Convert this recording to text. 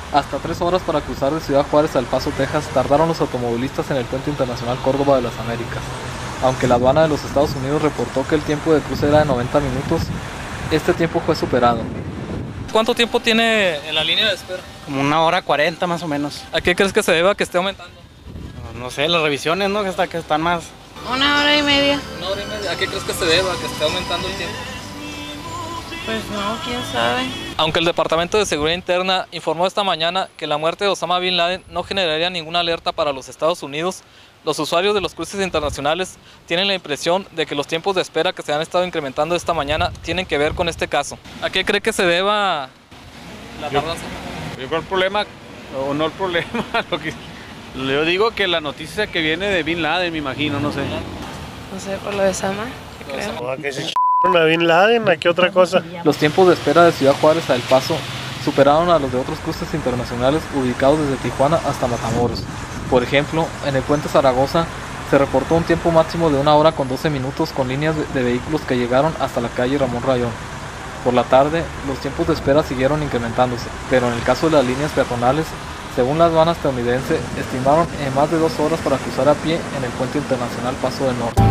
Hasta 3 horas para cruzar de Ciudad Juárez a El Paso, Texas, tardaron los automovilistas en el Puente Internacional Córdoba de las Américas. Aunque la aduana de los Estados Unidos reportó que el tiempo de cruce era de 90 minutos, este tiempo fue superado. ¿Cuánto tiempo tiene en la línea de espera? Como 1 hora 40 más o menos. ¿A qué crees que se deba que esté aumentando? No sé, las revisiones, ¿no? Que están más. 1 hora y media. 1 hora y media. ¿A qué crees que se deba que esté aumentando el tiempo? Pues no, quién sabe. Aunque el Departamento de Seguridad Interna informó esta mañana que la muerte de Osama Bin Laden no generaría ninguna alerta para los Estados Unidos, los usuarios de los cruces internacionales tienen la impresión de que los tiempos de espera que se han estado incrementando esta mañana tienen que ver con este caso. ¿A qué cree que se deba la tardanza? Yo creo el problema, o no el problema, yo digo que la noticia que viene de Bin Laden, me imagino, no sé. No sé, por lo de Sama, creo. ¿A qué se a Bin Laden? ¿A qué otra cosa? Los tiempos de espera de Ciudad Juárez a El Paso superaron a los de otros cruces internacionales ubicados desde Tijuana hasta Matamoros. Por ejemplo, en el puente Zaragoza se reportó un tiempo máximo de 1 hora con 12 minutos con líneas de vehículos que llegaron hasta la calle Ramón Rayón. Por la tarde, los tiempos de espera siguieron incrementándose, pero en el caso de las líneas peatonales, según la aduana estadounidense, estimaron en más de 2 horas para cruzar a pie en el puente internacional Paso del Norte.